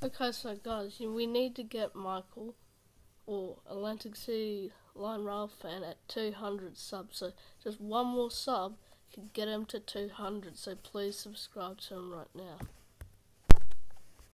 Okay, so guys, we need to get Michael or Atlantic City Line Railfan at 200 subs. So just one more sub can get him to 200. So please subscribe to him right now.